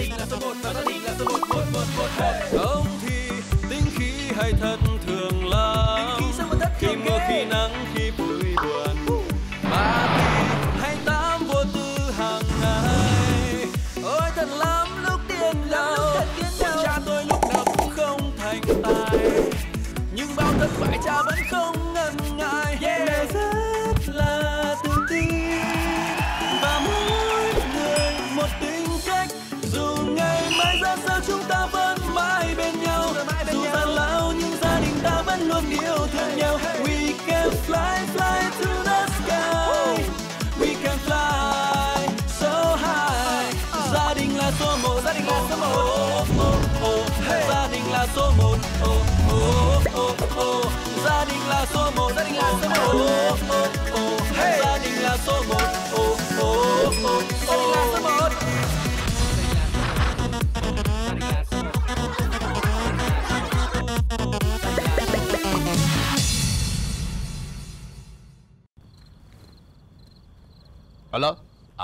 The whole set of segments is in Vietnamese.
đình là số một và gia đình là số một. Không thì tính khí hay thật thường lắm, khi mưa khi nắng khi vui buồn, mà thì hay tám vô tư hàng ngày. Ôi thật lắm lúc điên đầu, cha tôi lúc nào cũng không thành tài, nhưng bao thất bại cha vẫn không ngần ngại. Mẹ rất là tự tin và mỗi người một tính cách, dù ngày mai ra sao chúng ta vẫn mãi bên nhau, dù gian lao nhưng gia đình ta vẫn luôn yêu thương nhau. We can fly fly to the sky, we can fly so high. Gia đình là số một, gia đình là số một, gia đình là số một, gia đình là số một, gia đình là số một, gia đình là số một, gia đình là số một. Alo.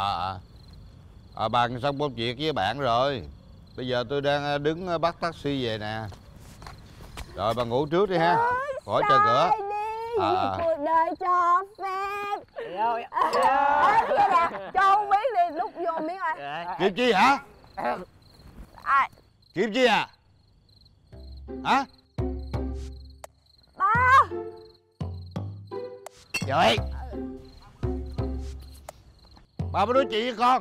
Bàn xong công việc với bạn rồi. Bây giờ tôi đang đứng bắt taxi về nè. Rồi bà ngủ trước đi ha, khỏi chờ cửa. Cuộc đời cho phép. Cho không biết đi, lúc vô miếng ơi. Kiếm chi hả? Ai? Kiếm chi à? Hả? Ba. Trời, bà mới nói chuyện với con.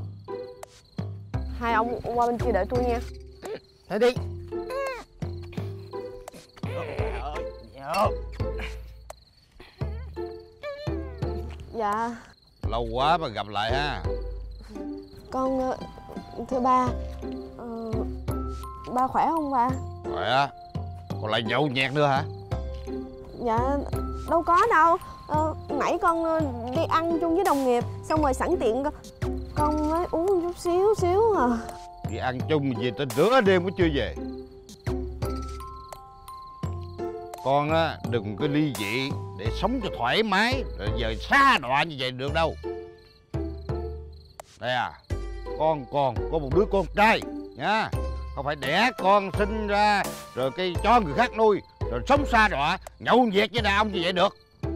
Hai ông qua bên kia đợi tôi nha. Thế đi. Dạ. Lâu quá mà gặp lại ha. Con thưa ba, ba khỏe không ba? Khỏe. Còn lại nhậu nhẹt nữa hả? Dạ đâu có đâu. Nãy con đi ăn chung với đồng nghiệp, xong rồi sẵn tiện con mới uống chút xíu à. Đi ăn chung gì tới nửa đêm cũng chưa về. Con á, đừng có ly dị để sống cho thoải mái, rồi giờ xa đọa như vậy được đâu. Đây à, con còn có một đứa con trai nha, không phải đẻ con sinh ra rồi cái cho người khác nuôi, rồi sống xa đọa nhậu nhẹt với đàn ông như vậy được.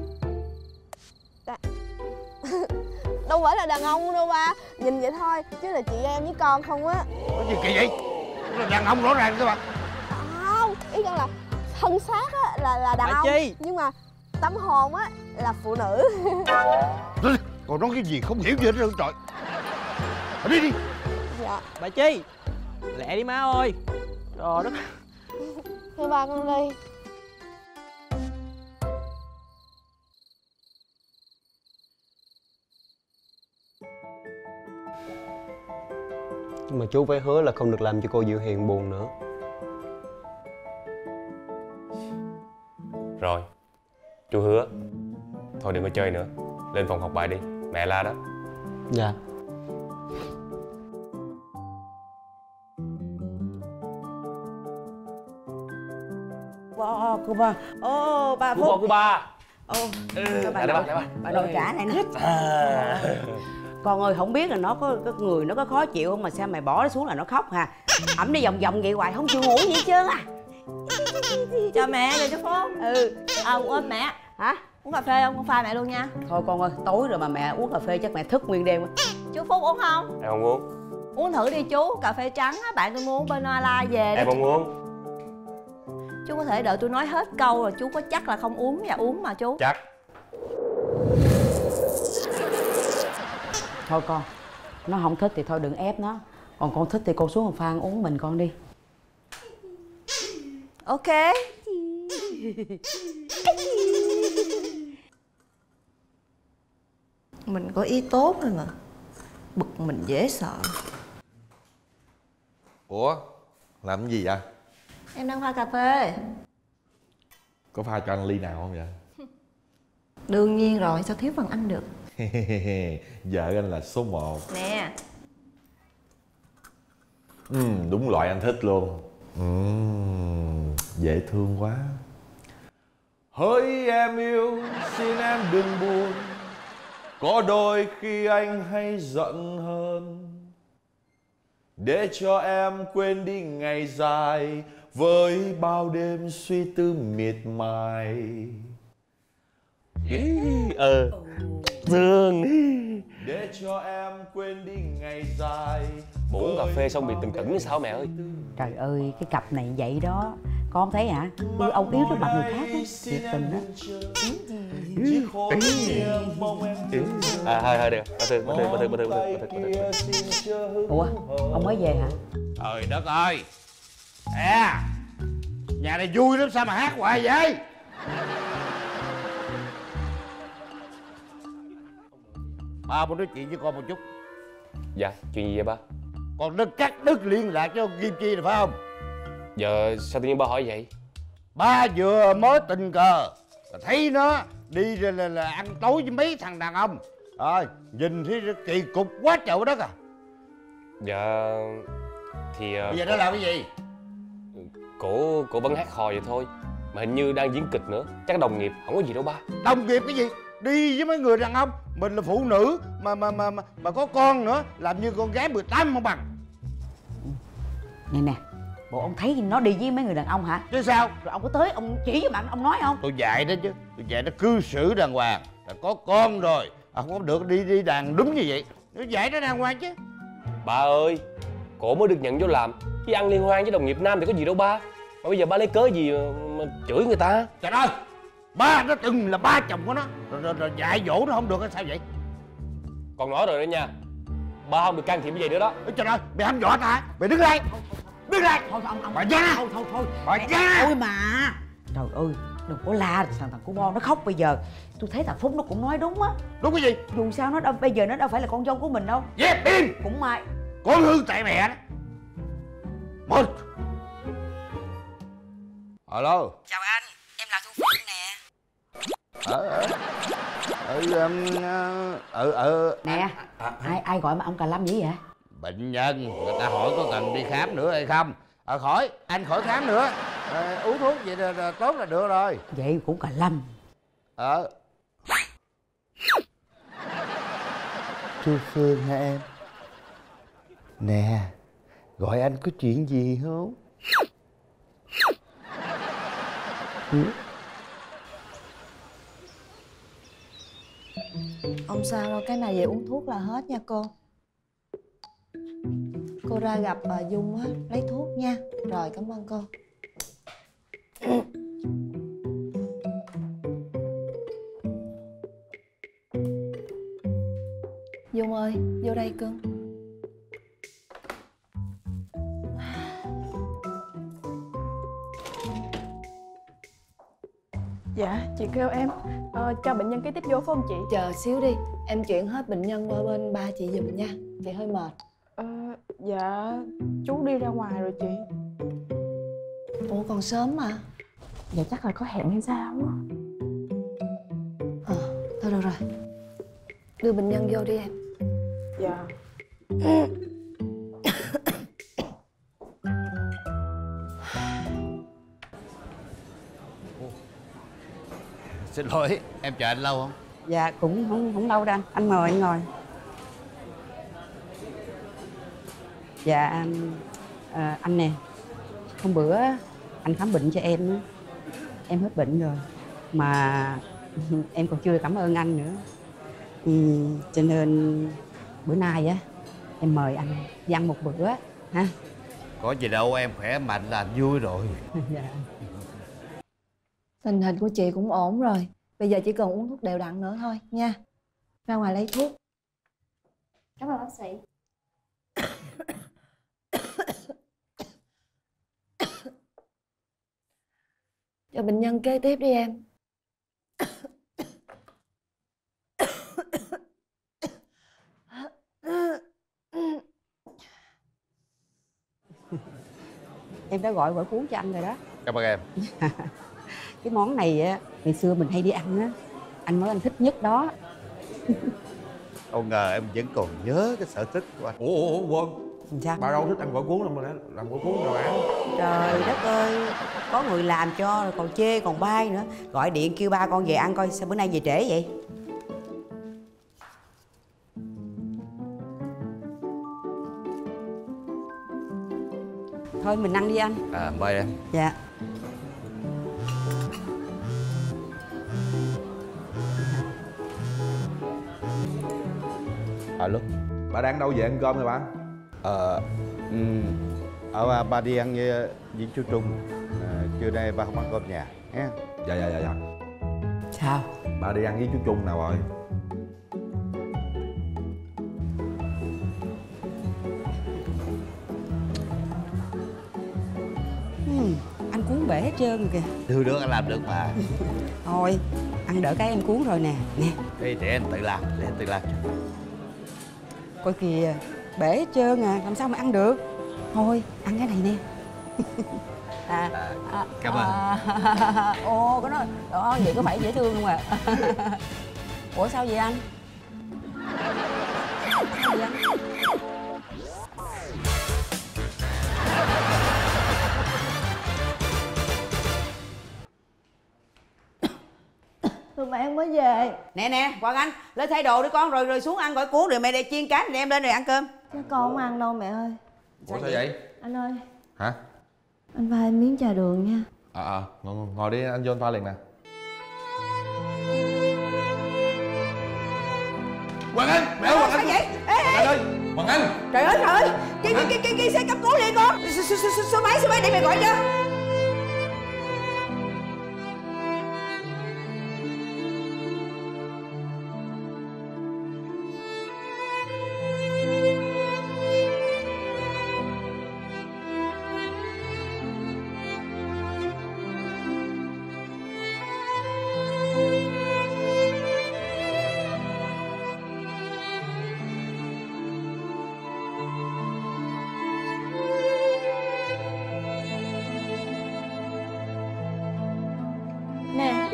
Đâu phải là đàn ông đâu ba, nhìn vậy thôi chứ là chị em với con không á. Có gì kỳ vậy? Là đàn ông rõ ràng các bạn. Không, ý con là thân xác á là đàn ông Chi? nhưng mà tâm hồn á là phụ nữ. Còn nói cái gì không hiểu gì hết trơn trời. Đi đi. Dạ. Bà Chi, lẹ đi má ơi. Trời đất. Thưa ba con đi. Nhưng mà chú phải hứa là không được làm cho cô Diệu Hiền buồn nữa. Rồi, chú hứa. Thôi đừng có chơi nữa, lên phòng học bài đi, mẹ la đó. Dạ. Cô ba. Ô, ba Phúc. Cô ba. Ô, Lại ba. bà nội trả lại nè. Con ơi, không biết là nó có cái người nó có khó chịu không mà sao mày bỏ nó xuống là nó khóc ha. Ẩm đi vòng vòng vậy hoài không chịu ngủ gì hết trơn à. Chào mẹ, chào chú Phúc. Ôm mẹ. Hả? Uống cà phê không? Con pha mẹ luôn nha. Thôi con ơi, tối rồi mà mẹ uống cà phê chắc mẹ thức nguyên đêm quá. Chú Phúc uống không? Em không uống. Uống thử đi chú, cà phê trắng á, bạn tôi mua bên Ala về đó. Em không uống. Chú có thể đợi tôi nói hết câu rồi chú có chắc là không uống và uống mà chú. Chắc. Thôi con, nó không thích thì thôi đừng ép nó. Còn con thích thì con xuống một phan uống mình con đi. Ok. Mình có ý tốt thôi mà. Bực mình dễ sợ. Ủa, làm cái gì vậy? Em đang pha cà phê. Có pha cho anh ly nào không vậy? Đương nhiên rồi, sao thiếu phần anh được. Vợ anh là số 1. Nè. Đúng loại anh thích luôn. Dễ thương quá. Hỡi em yêu, xin em đừng buồn. Có đôi khi anh hay giận hơn. để cho em quên đi ngày dài với bao đêm suy tư miệt mài. Thương. Để cho em quên đi ngày dài. Bố uống cà phê xong bị từng tửng như sao mẹ ơi. Trời ơi, cái cặp này vậy đó. Con thấy hả? Tôi ông yếu trước mặt người khác á. Thiệt tình đó. Thôi được. Bà Thư. Ủa, ông mới về hả? Trời đất ơi. Nhà này vui lắm sao mà hát hoài vậy? Ba muốn nói chuyện với con một chút. Dạ, chuyện gì vậy ba? Con đã cắt đứt liên lạc cho Kim Chi rồi phải không? Giờ sao tự nhiên ba hỏi vậy? Ba vừa mới tình cờ thấy nó đi là ăn tối với mấy thằng đàn ông. Nhìn thấy kỳ cục quá trời đất à. Dạ thì bây giờ nó làm cái gì? Cổ vẫn hát hò vậy thôi. Mà hình như đang diễn kịch nữa. Chắc đồng nghiệp, không có gì đâu ba. Đồng nghiệp cái gì? Đi với mấy người đàn ông. Mình là phụ nữ mà có con nữa. Làm như con gái 18 không bằng. Nè, bộ ông thấy nó đi với mấy người đàn ông hả? Chứ sao? Rồi ông có tới ông chỉ với bạn ông nói không? Tôi dạy đó chứ. Tôi dạy nó cư xử đàng hoàng. Là có con rồi không có được đi đàn đúng như vậy. Nó dạy nó đàng hoàng chứ. Ba ơi, cổ mới được nhận vô làm chứ ăn liên hoan với đồng nghiệp nam thì có gì đâu ba. Mà bây giờ ba lấy cớ gì mà chửi người ta? Trời ơi, ba nó từng là ba chồng của nó. Rồi dạy dỗ nó không được hay sao vậy? Còn nói rồi đó nha, ba không được can thiệp cái gì nữa đó. Trời ơi, mày hăm dọa ta. Mày đứng đây. Đứng đây. Thôi ông. Bà ra. Thôi. Bà ra. Thôi mà. Trời ơi, đừng có la thằng của Bon nó khóc bây giờ. Tôi thấy thằng Phúc nó cũng nói đúng á. Đúng cái gì? Dù sao nó đâu, bây giờ nó đâu phải là con dâu của mình đâu. Dẹp im. Cũng may. Con hư tại mẹ đó. Một. Alo. Chào anh, em là Thu Phượng nè. Nè, ai gọi mà ông Cà Lâm dữ vậy? Bệnh nhân, người ta hỏi có cần đi khám nữa hay không? Khỏi, anh khỏi khám nữa. Uống thuốc vậy là tốt là được rồi. Vậy cũng Cà Lâm. Thu Phương hả em? Nè, gọi anh có chuyện gì không? Không sao đâu, cái này về uống thuốc là hết nha cô. Cô ra gặp bà Dung á, lấy thuốc nha. Rồi, cảm ơn cô. Dung ơi, vô đây cưng. Dạ, chị kêu em cho bệnh nhân kế tiếp vô phải không chị? Chờ xíu đi, em chuyển hết bệnh nhân qua bên ba chị giùm nha. Chị hơi mệt. Dạ, chú đi ra ngoài rồi chị. Ủa còn sớm mà. Dạ chắc là có hẹn hay sao á. Thôi được rồi. Đưa bệnh nhân vô đi em. Dạ. Xin lỗi, em chờ anh lâu không? Dạ cũng không lâu đâu anh mời anh ngồi. Dạ anh nè, hôm bữa anh khám bệnh cho em hết bệnh rồi mà em còn chưa cảm ơn anh nữa. Cho nên bữa nay á em mời anh đi ăn một bữa ha. Có gì đâu, em khỏe mạnh là vui rồi. Dạ. Tình hình của chị cũng ổn rồi. Bây giờ chỉ cần uống thuốc đều đặn nữa thôi nha. Ra ngoài lấy thuốc. Cảm ơn bác sĩ. Cho bệnh nhân kế tiếp đi em. Em đã gọi gỏi cuốn cho anh rồi đó. Cảm ơn em. Cái món này á, ngày xưa mình hay đi ăn á, anh nói anh thích nhất đó. Không ngờ em vẫn còn nhớ cái sở thích của anh. Ủa Quân, Sao? bà đâu thích ăn gỏi cuốn đâu mà đã làm gỏi cuốn rồi ăn. Trời đất ơi, có người làm cho rồi còn chê còn bai nữa. Gọi điện kêu ba con về ăn coi sao bữa nay về trễ vậy. Thôi mình ăn đi anh. Mời em. Dạ. Alo, bà đang đâu về ăn cơm rồi bà? Bà đi ăn với chú Trung. Trưa nay ba không ăn cơm nhà nhé. Dạ. Sao? Bà đi ăn với chú Trung nào rồi? Anh cuốn bể hết trơn rồi kìa. Đưa đứa anh làm được mà. Thôi, ăn đỡ cái em cuốn rồi nè. Nè. Đi để anh tự làm, Coi kìa, bể hết trơn à, làm sao mà ăn được. Thôi, ăn cái này nè. Cảm ơn. Ồ, cái đó vậy có phải dễ thương không ạ? Ủa sao vậy anh? Sao vậy anh? Tụi mẹ mới về. Nè, Hoàng Anh, lên thay đồ đi con, rồi xuống ăn gọi cuốn, rồi mẹ để chiên cá đem lên rồi ăn cơm. Chứ con không ăn đâu mẹ ơi. Ủa sao vậy? Anh ơi, Hả? anh pha em miếng trà đường nha. Ngồi đi, anh vô anh pha liền nè. Hoàng Anh, mẹ ơi, Hoàng Anh. Sao vậy? Ê, ơi, Hoàng Anh. Trời ơi, kia xe cấp cứu liền con. Số máy để mẹ gọi cho. Nè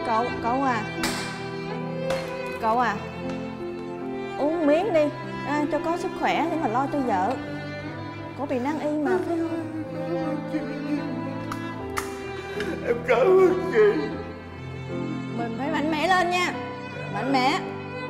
cậu à, uống miếng đi cho có sức khỏe để mà lo cho vợ. Cổ bị nan y mà phải không? Em cảm ơn chị. Mình phải mạnh mẽ lên nha, mạnh mẽ.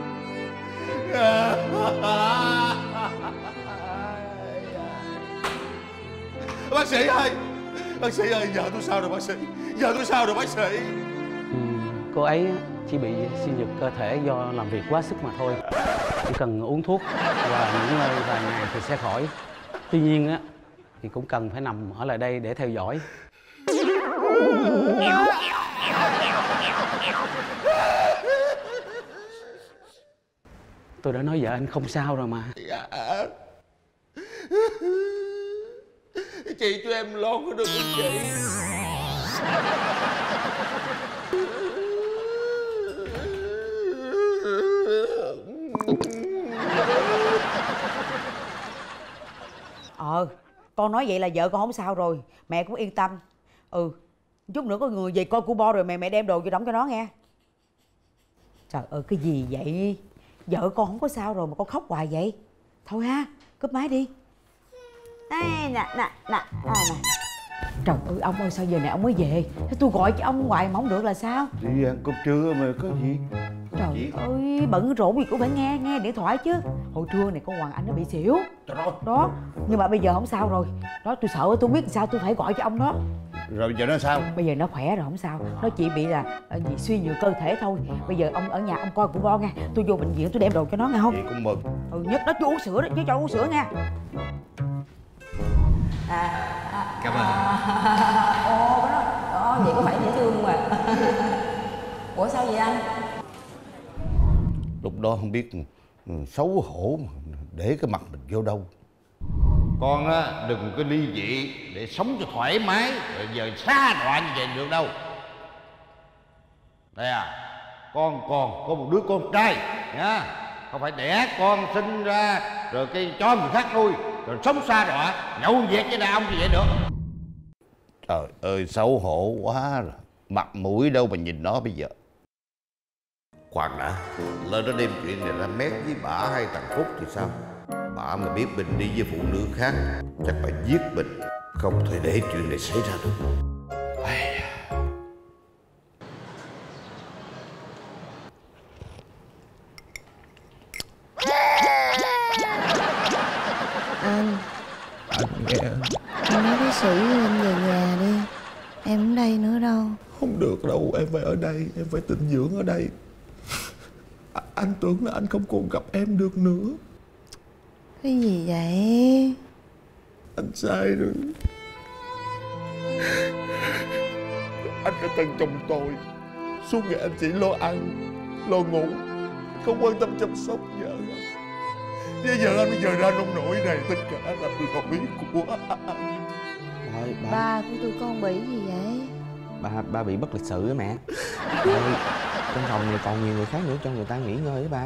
Bác sĩ ơi, vợ tôi sao rồi bác sĩ? Vợ tôi sao rồi bác sĩ? Cô ấy chỉ bị suy nhược cơ thể do làm việc quá sức mà thôi. Chỉ cần uống thuốc và nghỉ ngơi vài ngày thì sẽ khỏi. Tuy nhiên á thì cũng cần phải nằm ở lại đây để theo dõi. Tôi đã nói vợ anh không sao rồi mà. Dạ. Chị cho em lo có được không chị? Con nói vậy là vợ con không sao rồi, mẹ cũng yên tâm. Chút nữa có người về coi cu bo rồi mẹ đem đồ vô đóng cho nó nghe. Trời ơi, cái gì vậy? Vợ con không có sao rồi mà con khóc hoài vậy? Thôi ha, cúp máy đi. Đây nè. Trời ơi, ông ơi, sao giờ này ông mới về? Thế tôi gọi cho ông hoài mà không được là sao? Đi ăn cơm trưa mà có gì? Trời ơi, bận rộn gì cũng phải nghe điện thoại chứ. Hồi trưa này con Hoàng Anh nó bị xỉu. Đó, nhưng mà bây giờ không sao rồi. Đó, tôi sợ tôi biết sao tôi phải gọi cho ông đó. Rồi giờ nó sao? Bây giờ nó khỏe rồi, không sao. Nó chỉ bị là suy nhược cơ thể thôi. Bây giờ ông ở nhà ông coi cụ bo nha. Tôi vô bệnh viện tôi đem đồ cho nó nghe không? Chị cũng mừng. Nhất nó chưa uống sữa đó, chứ cho uống sữa nha. Cảm ơn. Ồ, cái đó vậy có phải dễ thương không ạ? Ủa sao vậy anh? Lúc đó không biết xấu hổ mà để cái mặt mình vô đâu. Con á đừng có ly dị để sống cho thoải mái rồi giờ xa đọa như vậy được đâu. Đây con còn có một đứa con trai nha, không phải đẻ con sinh ra rồi cái cho người khác nuôi rồi sống xa đọa nhậu nhẹt với đàn ông như vậy được. Trời ơi, xấu hổ quá rồi, mặt mũi đâu mà nhìn nó bây giờ. Khoan đã, lên đó đem chuyện này ra mét với bả hay thằng Phúc thì sao? Bả mà biết Bình đi với phụ nữ khác chắc phải giết Bình, không thể để chuyện này xảy ra được. Anh nói cái sĩ em về nhà đi. Em không đây nữa đâu. Không được đâu, em phải ở đây, em phải tịnh dưỡng ở đây. Anh tưởng là anh không còn gặp em được nữa. Cái gì vậy? Anh sai rồi. Anh đã từng chồng tôi. Suốt ngày anh chỉ lo ăn, lo ngủ, không quan tâm chăm sóc vợ. Bây giờ anh bây giờ ra nông nổi này, tất cả là lỗi của anh. Ba của tụi con bị gì vậy? Ba bị bất lịch sự á mẹ. Ơi, trong phòng này còn nhiều người khác nữa, cho người ta nghỉ ngơi đó ba.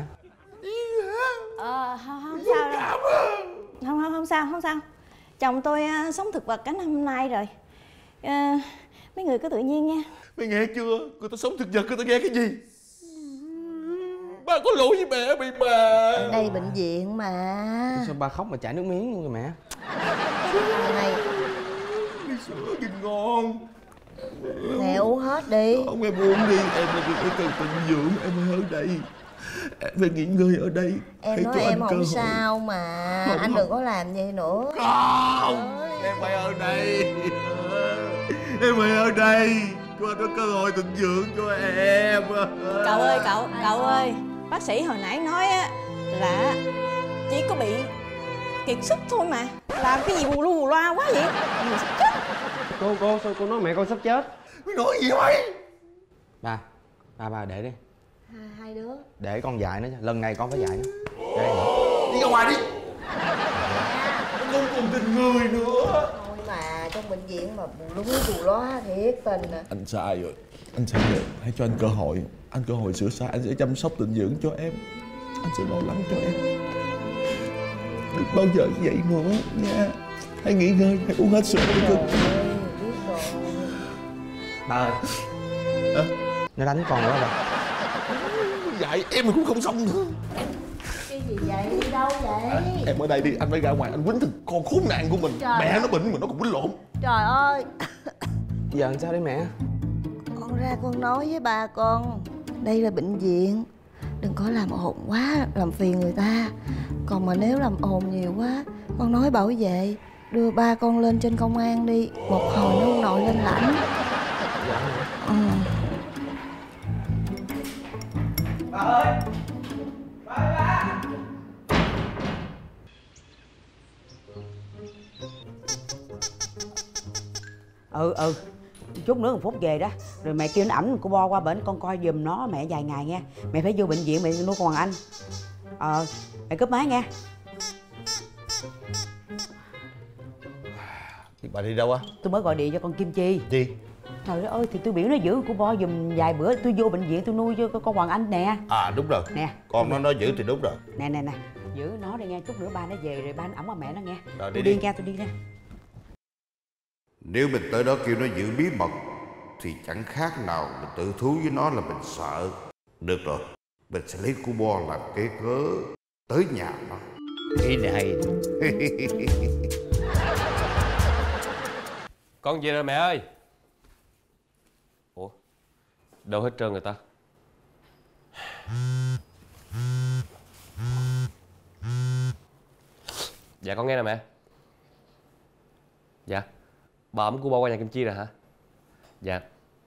Không sao đâu. Không sao, không sao. Chồng tôi sống thực vật cả năm hôm nay rồi. Mấy người cứ tự nhiên nha. Mày nghe chưa? Người ta sống thực vật, người ta nghe cái gì? Ba có lỗi với mẹ bị bà. Đây bệnh viện mà. Sao ba khóc mà chảy nước miếng luôn rồi mẹ? Này, Đi sữa nhìn ngon. mẹ uống hết đi. Không, em uống đi. Em là người cần tịnh dưỡng. Em phải ở đây. Em phải nghỉ ngơi ở đây. Em hãy nói cho em anh cơ không hội. sao mà. Không, Anh không. đừng có làm vậy nữa. Không, em phải ở đây. Em phải ở đây. Cho anh có cơ hội tịnh dưỡng cho em. Cậu ơi, bác sĩ hồi nãy nói á là chỉ có bị kiệt sức thôi mà. Làm cái gì bù lu bù loa quá vậy? Người sắp chết. Cô sao cô nói mẹ con sắp chết? Mày nói gì vậy? Ba để đi. Hai đứa. Để con dạy nó, lần này con phải dạy nó. Để đây nữa. Đi ra ngoài đi. Nó không còn tình người nữa. Thôi mà trong bệnh viện mà bù lú bù loa thiệt tình à. Anh sai rồi. Anh sai rồi. Hãy cho anh cơ hội. Anh cơ hội sửa sai. Anh sẽ chăm sóc tịnh dưỡng cho em. Anh sẽ lo lắng cho em. Đừng bao giờ như vậy nữa nha. Hãy nghỉ ngơi. Hãy uống hết sữa đi cưng. Biết rồi. Ba ơi. Nó đánh con nữa ba. Vậy em cũng không xong nữa. Cái gì vậy? Đi đâu vậy? Em ở đây đi. Anh phải ra ngoài. Anh quýnh thằng con khốn nạn của mình. Trời Mẹ ơi. nó bệnh mà nó còn quýnh lộn. Trời ơi. Giờ làm sao đây mẹ? Con ra con nói với ba con. Đây là bệnh viện. Đừng có làm ồn quá, làm phiền người ta. Còn mà nếu làm ồn nhiều quá, con nói bảo vệ đưa ba con lên trên công an đi. Một hồi nó ông nội lên lãnh. Ừ. Ba ơi. Ba. Chút nữa 1 phút về đó. Rồi mẹ kêu nó ẩm cô Bo qua bển con coi giùm nó mẹ vài ngày nha. Mẹ phải vô bệnh viện mẹ nuôi con Hoàng Anh. Mẹ cúp máy nha. Bà đi đâu á? Tôi mới gọi điện cho con Kim Chi. Gì? Trời đất ơi, thì tôi biểu nó giữ cô Bo giùm vài bữa. Tôi vô bệnh viện tôi nuôi cho con Hoàng Anh nè. À đúng rồi. Nè. Con nó nói giữ thì đúng rồi. Nè. Giữ nó đây nha. Chút nữa ba nó về rồi ba nó ẩm qua mẹ nó nghe. Rồi, Tôi đi đi nha, tôi đi nha. Nếu mình tới đó kêu nó giữ bí mật thì chẳng khác nào mình tự thú với nó là mình sợ. Được rồi, mình sẽ lấy cu Bo làm cái cớ tới nhà nó. Cái này. Con về rồi mẹ ơi. Ủa, đâu hết trơn người ta? Dạ con nghe nè mẹ. Dạ, bà ẵm cô Bo qua nhà Kim Chi rồi hả? Dạ.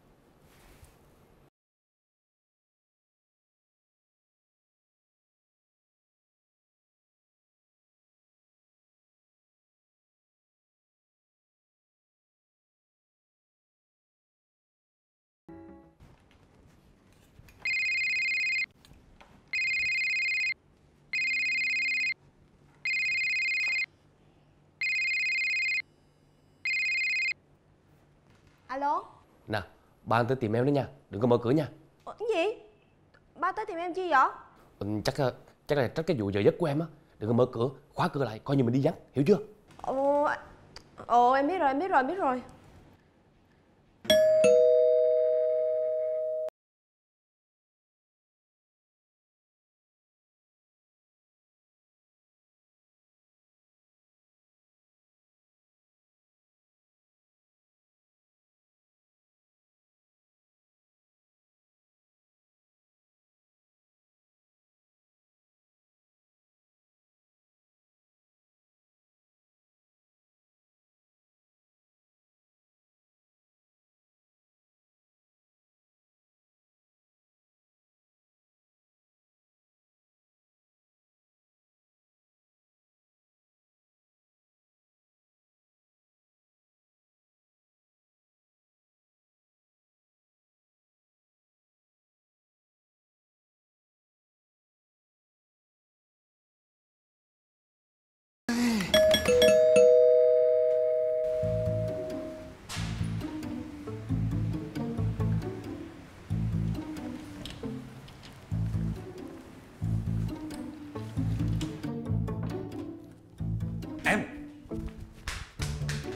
Alo. Nè, ba anh tới tìm em đó nha, đừng có mở cửa nha. Cái gì? Ba tới tìm em chi vậy? Chắc là trách cái vụ giờ giấc của em á. Đừng có mở cửa, khóa cửa lại, coi như mình đi vắng, hiểu chưa? Em biết rồi.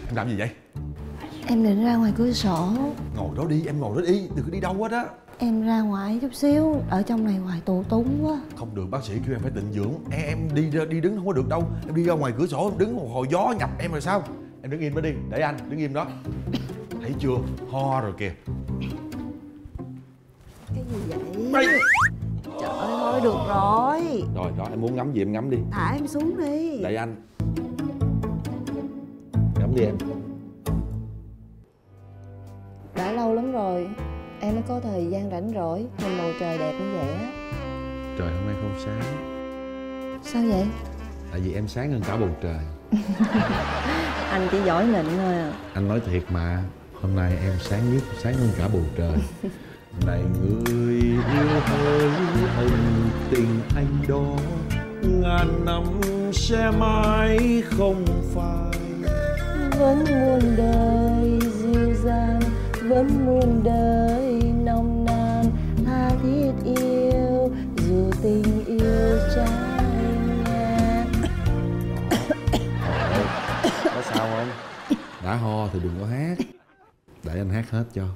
Em làm gì vậy? Em định ra ngoài cửa sổ. Ngồi đó đi, em ngồi đó đi, đừng có đi đâu hết á. Em ra ngoài chút xíu, ở trong này ngoài tù túng quá. Không được, bác sĩ kêu em phải tịnh dưỡng. Em đi đứng không có được đâu. Em đi ra ngoài cửa sổ, em đứng một hồi gió nhập em rồi sao? Em đứng im đó đi, để anh đứng im đó. Thấy chưa, ho rồi kìa. Cái gì vậy? Trời ơi, thôi được rồi. Rồi, em muốn ngắm gì em ngắm đi. Thả em xuống đi. Để anh. Ngắm đi em. Đã lâu lắm rồi em mới có thời gian rảnh rỗi nhìn bầu trời đẹp như vậy á. Trời hôm nay không sáng. Sao vậy? Tại vì em sáng hơn cả bầu trời. Anh chỉ giỏi nịnh thôi à. Anh nói thiệt mà, hôm nay em sáng nhất, sáng hơn cả bầu trời. Này người yêu hỡi, ân tình anh đó ngàn năm sẽ mãi không phai. Vẫn muôn đời dịu dàng, vẫn muôn đời nồng nàn, tha thiết yêu dù tình yêu trái ngang. Có sao không? Đã ho thì đừng có hát. Để anh hát hết cho.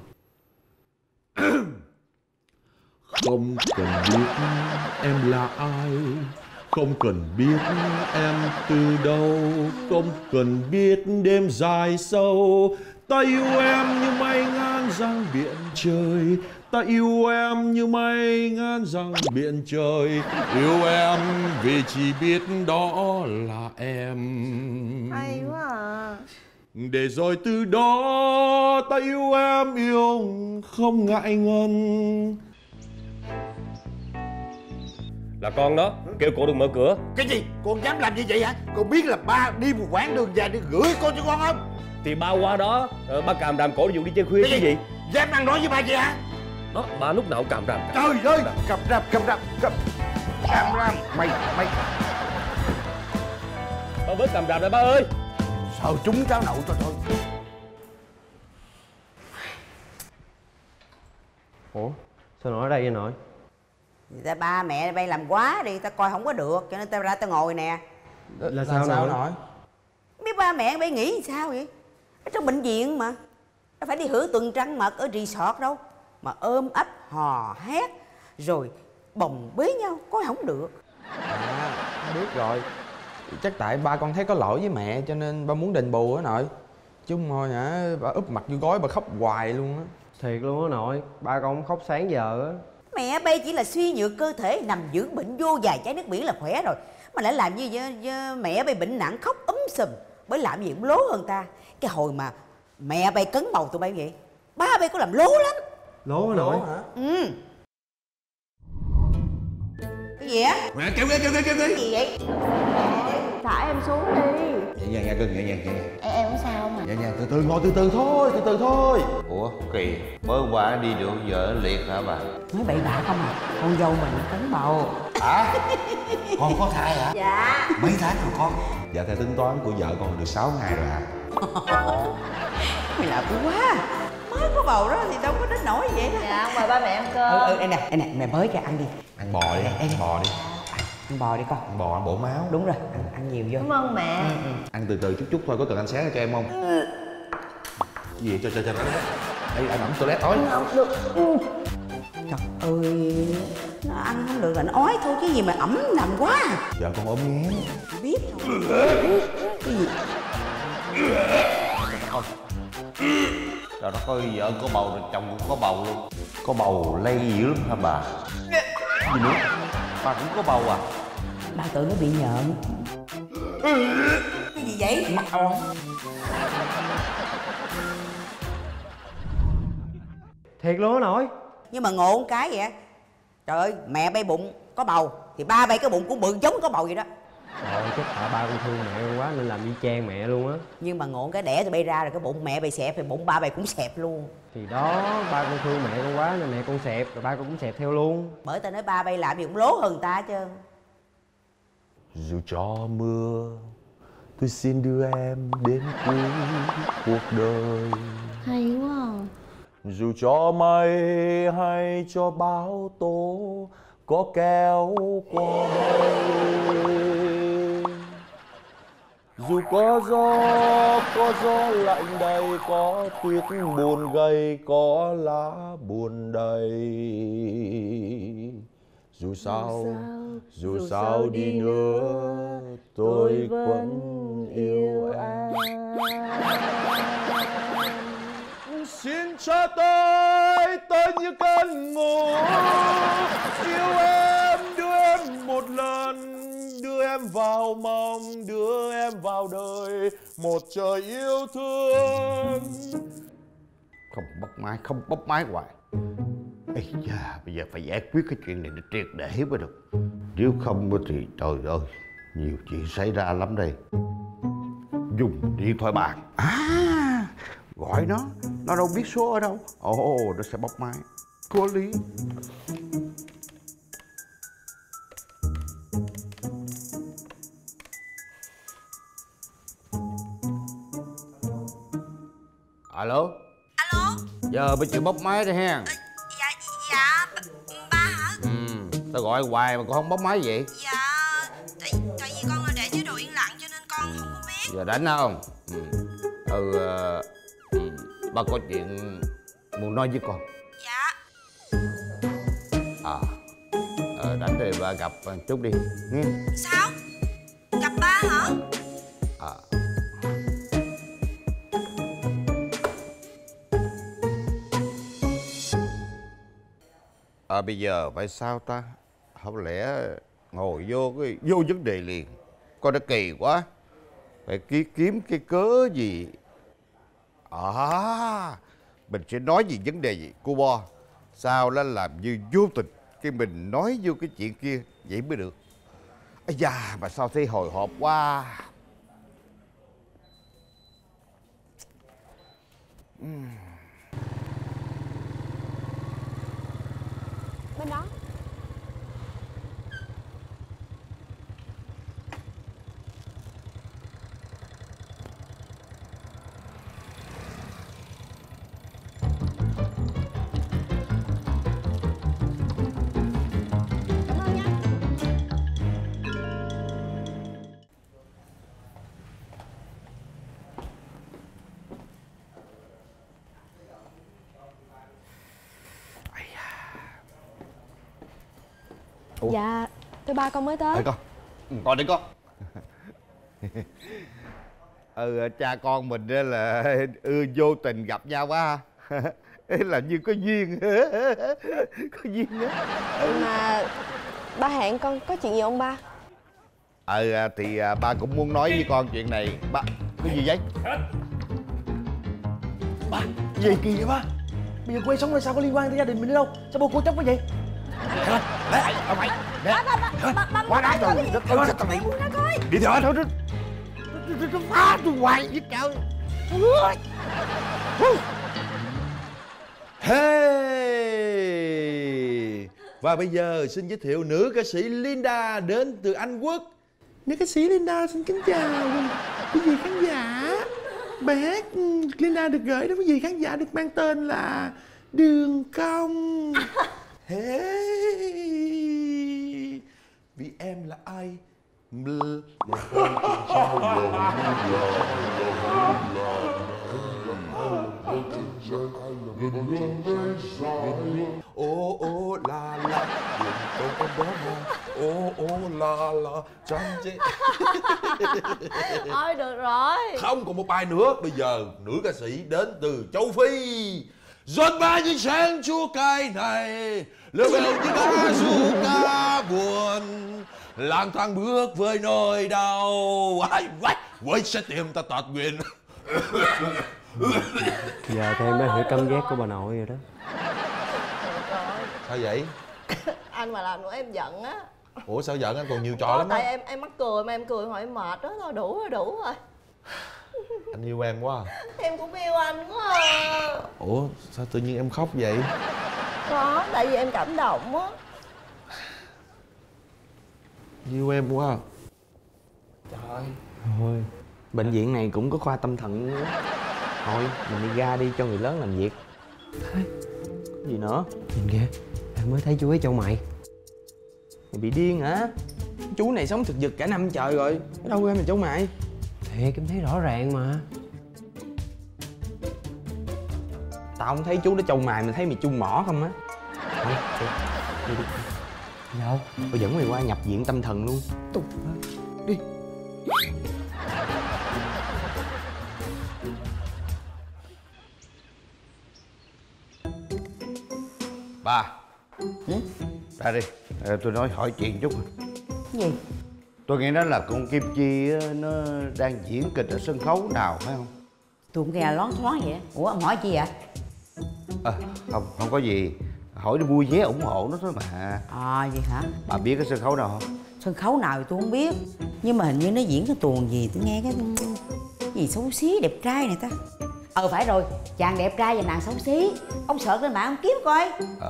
Không cần biết em là ai, không cần biết em từ đâu, không cần biết đêm dài sâu. Ta yêu em như mây ngàn dặm biển trời, ta yêu em như mây ngàn dặm biển trời. Yêu em vì chỉ biết đó là em. Hay quá à. Để rồi từ đó ta yêu em yêu không ngại ngần. Là con đó, kêu cổ đừng mở cửa. Cái gì? Con dám làm như vậy hả? Con biết là ba đi một quãng đường dài để gửi con cho con không? Thì ba qua đó, ba càm ràm cổ dụ đi chơi khuya cái gì? Dám ăn nói với ba vậy hả? Đó, ba lúc nào cũng càm ràm. Trời ơi, càm ràm. Mày. Ba bớt càm ràm lại ba ơi. Sợ chúng cháu nội cho thôi. Ủa, sao nội ở đây vậy nội? Ta ba mẹ bay làm quá đi, ta coi không có được, cho nên ta ra ta ngồi nè. Là sao nội? Biết ba mẹ bay nghĩ sao vậy? Ở trong bệnh viện mà, đâu phải đi hưởng tuần trăng mật ở resort đâu, mà ôm ấp hò hét rồi bồng bế nhau, coi không được. Biết rồi. Chắc tại ba con thấy có lỗi với mẹ cho nên ba muốn đền bù á nội. Chứ không thôi hả, ba úp mặt vô gối ba khóc hoài luôn á. Thiệt luôn á nội, ba con khóc sáng giờ á. Mẹ bay chỉ là suy nhược cơ thể, nằm dưỡng bệnh vô vài chai nước biển là khỏe rồi, mà lại làm như mẹ bay bệnh nặng khóc sùm. Bởi làm gì cũng lố hơn ta. Cái hồi mà mẹ bay cấn bầu tụi bay vậy, ba bay có làm lố lắm. Lố hả nội? Ừ. Cái gì á? Mẹ kéo ghế. Cái gì vậy? Thả em xuống đi. Nhẹ nhàng cưng, nhẹ nhàng. Em không sao mà. Nhẹ nhàng, từ từ ngồi, từ từ thôi. Ủa kỳ, mới hôm qua đi được giờ liệt hả bà? Nói bậy bạ không à, con dâu mình cấn bầu. Hả? Con có thai hả? Dạ. Mấy tháng rồi con? Dạ theo tính toán của vợ con được 6 ngày rồi hả? Mày làm quá. Mới có bầu đó thì đâu có đến nổi vậy đó. Dạ, mời ba mẹ ăn cơm. Đây nè, mẹ mới cho ăn đi. Ăn bò đi, ăn bò đi. Ăn bò đi con. Ăn bò, ăn bổ máu. Đúng rồi, ăn nhiều vô. Cảm ơn mẹ. Ăn từ từ chút thôi, có cần anh sáng cho em không? Gì vậy? Cho nó. Đây, anh ẩm toilet tối. Không được. Trời ơi, nó ăn không được là nó ói thôi chứ gì mà ẩm nằm quá. Vợ con ốm nghén. Biết không? Cái gì? Trời đất ơi, vợ có bầu rồi chồng cũng có bầu luôn. Có bầu lây dữ lắm hả bà? Gì nữa? Bà cũng có bầu à? Ba tưởng nó bị nhợn. Cái gì vậy? Mặt òn. Thiệt luôn á nội? Nhưng mà ngộ một cái vậy. Trời ơi, mẹ bay bụng có bầu thì ba bay cái bụng cũng bự giống có bầu vậy đó. Trời ơi, chắc tại ba con thương mẹ con quá nên làm y chang mẹ luôn á. Nhưng mà ngộ cái đẻ thì bay ra rồi cái bụng mẹ bay xẹp thì bụng ba bay cũng xẹp luôn. Thì đó, ba con thương mẹ con quá nên mẹ con xẹp rồi ba con cũng xẹp theo luôn. Bởi tao nói ba bay làm gì cũng lố hơn ta chứ. Dù cho mưa, tôi xin đưa em đến cuối cuộc đời. Hay quá à. Dù cho mây hay cho bão tố có kéo qua đây, Dù có gió lạnh đầy, có tuyết buồn gầy, có lá buồn đầy. Dù sao đi nữa, tôi vẫn yêu em. Xin cho tôi như cơn ngủ, yêu em, đưa em một lần, đưa em vào mong, đưa em vào đời, một trời yêu thương. Không bóc máy hoài. Ây da, bây giờ phải giải quyết cái chuyện này để triệt để mới được. Nếu không thì trời ơi, nhiều chuyện xảy ra lắm đây. Dùng điện thoại bàn. Gọi nó đâu biết số ở đâu. Ồ, nó sẽ bóc máy. Có lý. Alo. Giờ mới chịu bóc máy đây ha. Dạ ba hả? Tao gọi hoài mà con không bóc máy vậy? Dạ tại vì con là để chế độ yên lặng cho nên con không có biết. Giờ đánh không? Ba có chuyện muốn nói với con. Dạ. Đánh thì ba gặp chút đi nghe. Sao? Gặp ba hả? Bây giờ phải sao ta? Không lẽ ngồi vô vấn đề liền? Coi nó kỳ quá. Phải kiếm cái cớ gì. Mình sẽ nói gì vấn đề gì cô Bo. Sao nó làm như vô tình cái mình nói vô cái chuyện kia vậy mới được. Ây da, mà sao thấy hồi hộp quá. Bên đó. Dạ, thưa ba con mới tới. Con. Con đi con. Cha con mình đó là vô tình gặp nhau quá ha. Là như có duyên. Có duyên đó. Mà ba hẹn con có chuyện gì không ba? Thì ba cũng muốn nói với con chuyện này. Ba, cái gì vậy? Ba, gì kỳ vậy ba? Bây giờ quê sống là sao có liên quan tới gia đình mình nữa đâu? Sao bố cô chóc quá vậy? Quá đáng rồi. Đi theo anh thôi. Nó phá tôi hoài với trời. Hey! Và bây giờ xin giới thiệu nữ ca sĩ Linda đến từ Anh Quốc. Nữ ca sĩ Linda xin kính chào quý vị khán giả. Bài hát Linda được gửi đến quý vị khán giả được mang tên là Đường Cong. Hey! Vì em là ai? Ô la la, đường cong em đó mà. Ô la la, trăng chế. Thôi được rồi. Không còn một bài nữa. Bây giờ nữ ca sĩ đến từ châu Phi. Giọt ba những sáng chua cay này, lơ bèo như cá ru cá buồn, lang thang bước với nỗi đau. Ai vách, quay sẽ tìm ta tọt nguyện. Giờ thì em đã hiểu cảm giác của bà nội rồi đó. Sao vậy? Anh mà làm nữa em giận á. Ủa sao giận, anh còn nhiều trò lắm á. Tại em mắc cười mà em cười hồi em mệt đó thôi. Đủ rồi. Anh yêu em quá à. Em cũng yêu anh quá à. Ủa sao tự nhiên em khóc vậy? Có, tại vì em cảm động á. Yêu em quá à. Trời thôi, bệnh viện này cũng có khoa tâm thần nữa. Thôi mình đi ra đi cho người lớn làm việc. Cái gì nữa? Nhìn kìa, anh mới thấy chú ấy châu mày. Mày bị điên hả? Chú này sống thực vật cả năm trời rồi, ở đâu ra mà châu mày? Thiệt em thấy rõ ràng mà. Tao không thấy chú nó chông mày, mày thấy mày chung mỏ không á. Thôi đi. Đâu? Tao dẫn mày qua nhập viện tâm thần luôn. Tụt đi. Ba. Ra đi, tôi nói hỏi chuyện chút. Gì? Tôi nghĩ đó là con Kim Chi á, nó đang diễn kịch ở sân khấu nào phải không? Tôi cũng nghe loáng thoáng vậy. Ủa ông hỏi chi vậy? Không có gì. Hỏi đi mua vé ủng hộ nó thôi mà. Vậy hả? Bà biết cái sân khấu nào không? Sân khấu nào thì tôi không biết. Nhưng mà hình như nó diễn cái tuồng gì tôi nghe cái gì xấu xí đẹp trai này ta. Phải rồi, chàng đẹp trai và nàng xấu xí. Ông search lên mạng ông kiếm coi.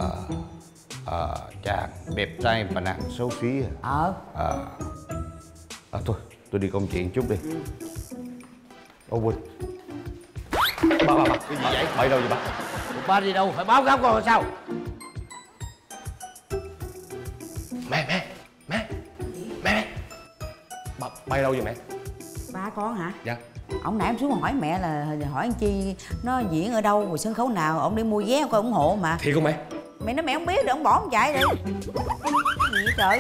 Chàng đẹp trai mà nàng xấu xí à? Thôi tôi đi công chuyện chút đi. Ô Quỳnh. Bà cái gì vậy? Bà đi đâu vậy bà? Ba đi đâu? Phải báo cáo con sao? Mẹ Ba đi đâu vậy mẹ? Ba con hả? Dạ. Ông nãy em xuống hỏi mẹ là hỏi anh Chi nó diễn ở đâu rồi sân khấu nào, ông đi mua vé coi ủng hộ mà. Thiệt không mẹ? Mẹ nói mẹ không biết, để ông bỏ ông chạy đi. Cái gì vậy trời?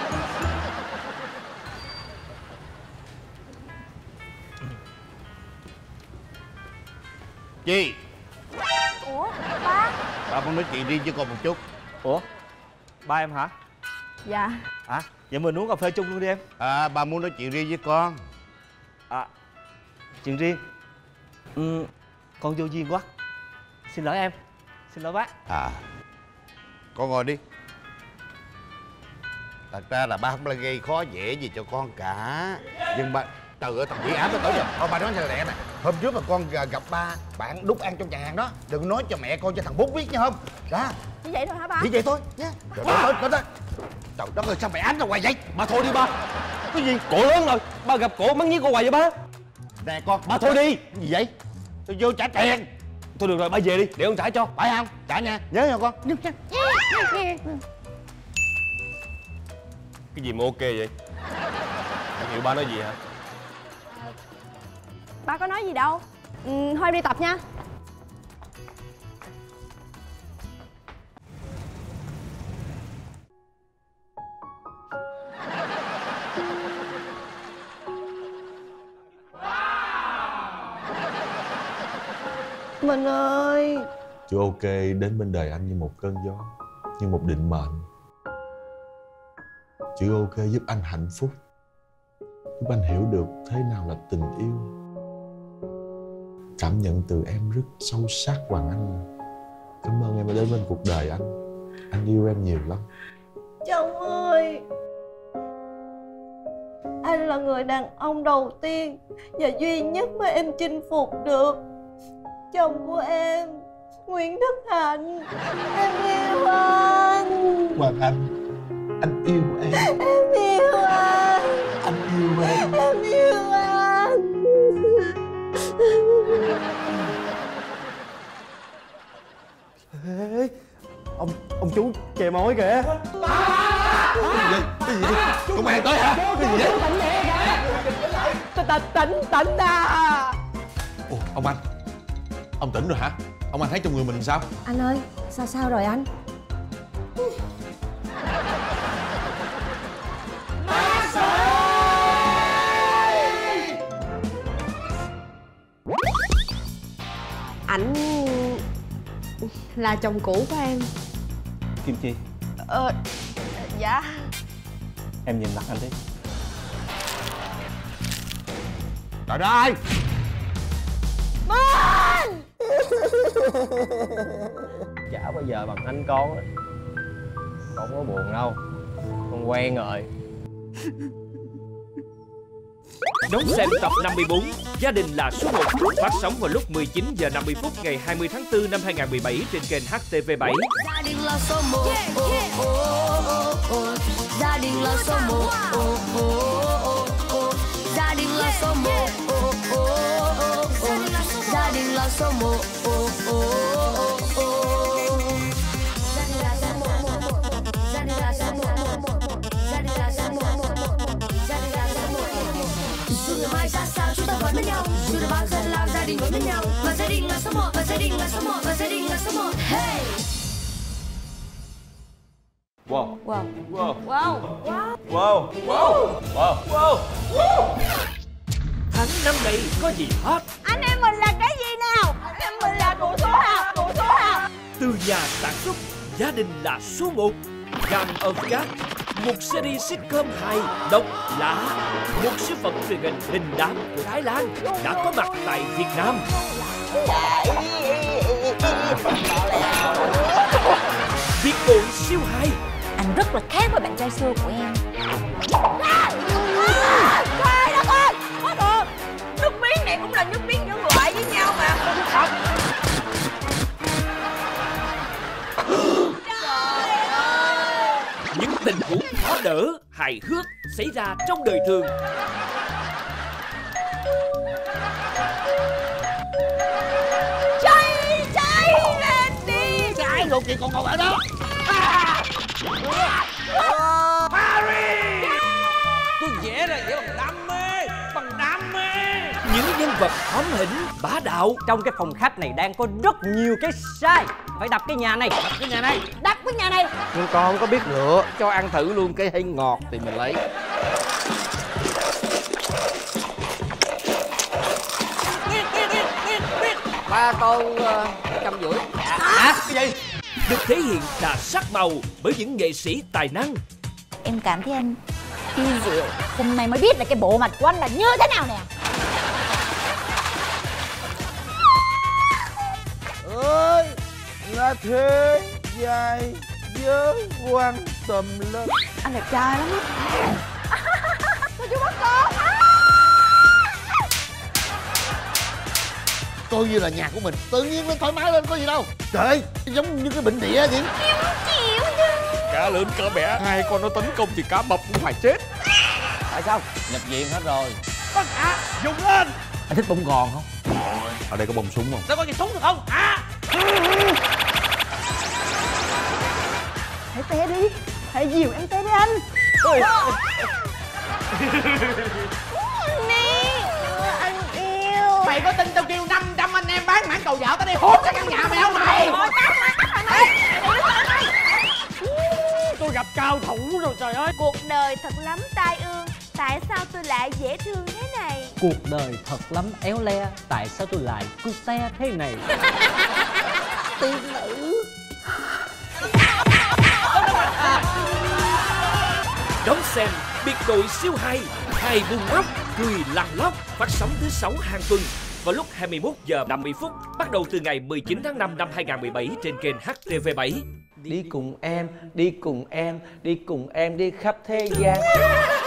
Chi? Ủa ba? Ba muốn nói chuyện riêng với con một chút. Ủa? Ba em hả? Dạ. Vậy mình uống cà phê chung luôn đi em. Ba muốn nói chuyện riêng với con. Chuyện riêng. Con vô duyên quá. Xin lỗi em. Xin lỗi bác. Con ngồi đi. Thật ra là ba không là gây khó dễ gì cho con cả. Nhưng mà trời ơi, thằng quỷ ám nó tới rồi. Thôi ba nói cho lẹ nè. Hôm trước mà con gặp ba, bạn đút ăn trong nhà hàng đó, đừng nói cho mẹ con cho thằng Bút biết nha không? Đó. Như vậy thôi hả ba? Chỉ vậy thôi nha. Rồi tới. Trời đất ơi, sao mày ám tao hoài vậy? Ba thôi đi ba. Cái gì? Cổ lớn rồi. Ba gặp cổ mắng nhiếc con hoài vậy ba. Nè con. Ba thôi đi. Gì vậy? Tôi vô trả tiền. Thôi được rồi, ba về đi, để con trả cho. Phải không? Trả nha, nhớ nha con. Cái gì mà ok vậy? Em hiểu ba nói gì hả? Ba có nói gì đâu. Thôi em đi tập nha. Mình ơi. Chữ ok đến bên đời anh như một cơn gió, như một định mệnh. Chữ ok giúp anh hạnh phúc, giúp anh hiểu được thế nào là tình yêu. Cảm nhận từ em rất sâu sắc Hoàng Anh. Cảm ơn em đã đến bên cuộc đời anh. Anh yêu em nhiều lắm. Chồng ơi, anh là người đàn ông đầu tiên và duy nhất mà em chinh phục được. Chồng của em, Nguyễn Đức Hạnh. Em yêu anh. Hoàng anh yêu em. Em yêu anh. Anh yêu em. Em yêu anh. Ê, ông chú chè mối kìa. Cái gì vậy? Công an tới hả? Cái gì vậy? Tỉnh à. Ồ, ông anh. Ông tỉnh rồi hả? Ông anh thấy trong người mình sao? Anh ơi, sao rồi anh? Ảnh là chồng cũ của em. Kim Chi, Dạ. em nhìn mặt anh đi. Trời đất ơi! Chả bao giờ bằng anh con á. Con không có buồn đâu, con quen rồi. Đón xem tập 54 Gia đình là số 1 phát sóng vào lúc 19 giờ 50 phút ngày 20 tháng 4 năm 2017 trên kênh HTV7. Gia đình là số 1. Gia đình là số 1. Gia đình là số 1. Gia đình là số 1. Dù ngày mai ra sao chúng ta bên nhau. Và gia đình là số 1, và gia đình là số 1, và gia đình là số 1. Hey. Wow. Wow. Wow. Wow. Wow. Wow. Wow. Wow. Tháng năm này có gì hot? Anh em mình là cái gì nào? Anh em mình là cụ số nào? Cụ số nào? Từ nhà sản xuất, gia đình là số 1. Gang of God, một series sitcom hài, độc, lạ, một siêu phẩm truyền hình đình đám của Thái Lan đã có mặt tại Việt Nam. Biệt đội siêu hay. Anh rất là khác với bạn trai xưa của em. Trời đất ơi, có được. Nước miếng này cũng là nước miếng nhân loại với nhau mà. Những tình huống khó đỡ, hài hước xảy ra trong đời thường. Cháy lên đi. Cháy luôn chị còn ngồi ở đó. Harry! Tôi vẽ ra vẽ bằng đam mê, bằng đam mê. Những nhân vật hóm hỉnh, bá đạo. Trong cái phòng khách này đang có rất nhiều cái sai. Phải đập cái nhà này. Đập cái nhà này. Đập cái nhà này. Nhưng con không có biết lựa, cho ăn thử luôn cái hay ngọt thì mình lấy. Ba con 150. Hả? Cái gì? Được thể hiện đa sắc màu bởi những nghệ sĩ tài năng. Em cảm thấy anh kỳ diệu. Hôm nay mới biết là cái bộ mặt của anh là như thế nào nè. Ơi, là thế dài dớ quan tâm lắm. Anh đẹp trai lắm á. Sao chú bắt con? Coi như là nhà của mình, tự nhiên lên thoải mái lên có gì đâu. Trời ơi, giống như cái bệnh địa vậy. Chịu chứ. Cá lớn cá bé, hai con nó tấn công thì cá mập cũng phải chết. Tại sao? Nhập viện hết rồi. Tất cả dùng lên. Anh thích bông gòn không? Ở đây có bông súng không? Nó có gì súng được không? Hãy té đi. Hãy dìu em té đi anh. Anh yêu. Mày có tin tao kêu 500 anh em bán mảng cầu dạo tao đi hốt cái căn nhà mày không mày? Tôi gặp cao thủ rồi trời ơi. Cuộc đời thật lắm tai ương. Tại sao tôi lại dễ thương thế này? Cuộc đời thật lắm éo le. Tại sao tôi lại cute thế này? Tiên nữ. Đón xem Biệt đội siêu hay, hài buồn ngóc, cười lăn lóc, phát sóng thứ 6 hàng tuần vào lúc 21 giờ 50 phút bắt đầu từ ngày 19 tháng 5 năm 2017 trên kênh HTV7. Đi cùng em, đi cùng em, đi cùng em đi khắp thế gian.